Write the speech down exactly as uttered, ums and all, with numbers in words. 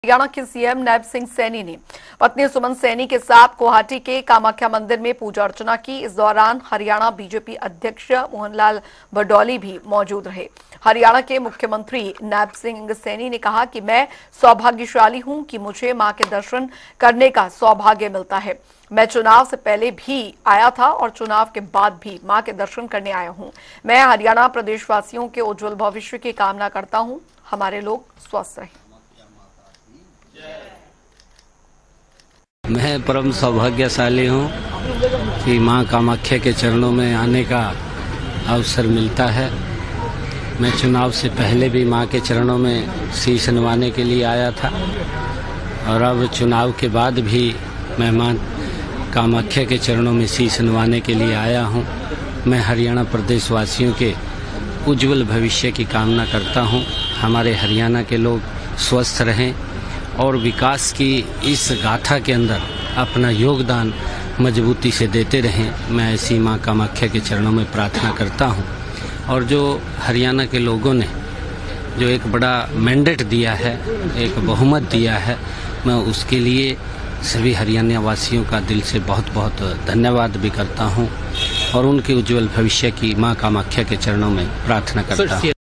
हरियाणा के सीएम नैब सिंह सैनी ने पत्नी सुमन सैनी के साथ गुवाहाटी के कामाख्या मंदिर में पूजा अर्चना की। इस दौरान हरियाणा बीजेपी अध्यक्ष मोहनलाल बडौली भी मौजूद रहे। हरियाणा के मुख्यमंत्री नैब सिंह सैनी ने कहा कि मैं सौभाग्यशाली हूं कि मुझे मां के दर्शन करने का सौभाग्य मिलता है। मैं चुनाव से पहले भी आया था और चुनाव के बाद भी मां के दर्शन करने आया हूं। मैं हरियाणा प्रदेशवासियों के उज्जवल भविष्य की कामना करता हूं। हमारे लोग स्वस्थ रहें। मैं परम सौभाग्यशाली हूँ कि माँ कामाख्या के चरणों में आने का अवसर मिलता है। मैं चुनाव से पहले भी माँ के चरणों में शीश नवाने के लिए आया था और अब चुनाव के बाद भी मैं माँ कामाख्या के चरणों में शीश नवाने के लिए आया हूँ। मैं हरियाणा प्रदेश वासियों के उज्जवल भविष्य की कामना करता हूँ। हमारे हरियाणा के लोग स्वस्थ रहें और विकास की इस गाथा के अंदर अपना योगदान मजबूती से देते रहें। मैं ऐसी माँ कामाख्या के चरणों में प्रार्थना करता हूँ। और जो हरियाणा के लोगों ने जो एक बड़ा मैंडेट दिया है, एक बहुमत दिया है, मैं उसके लिए सभी हरियाणा वासियों का दिल से बहुत बहुत धन्यवाद भी करता हूँ और उनके उज्जवल भविष्य की माँ कामाख्या के चरणों में प्रार्थना करता हूँ।